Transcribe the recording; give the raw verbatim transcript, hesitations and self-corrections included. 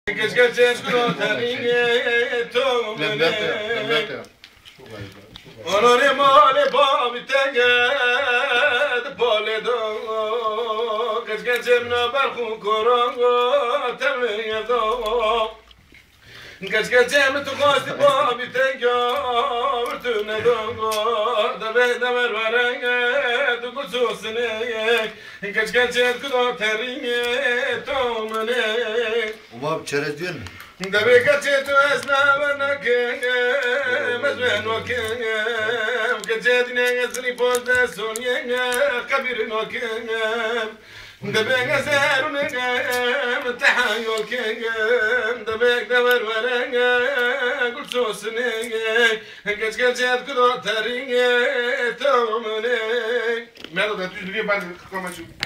Keşke kurtarayım tomene. Onore male babi tenged pole do. Keşke cemna barku korongo temeye do. Keşke cem tu kosti babi tenged virtune do. Da be da ver varenge tu kususne. Keşke cem kurtarayım tomene. Baba çerez diyor mu? Devi kaçet esna vanake, mezmen vakem, kaçet ne zri pozda sonye, kabir nokem, devi gazer unem, tahayol kem, devi davar varenge, gulsosne, kaç kaçet kudo taringe, tomne. Merhaba, düzlüğe ben kamaşım.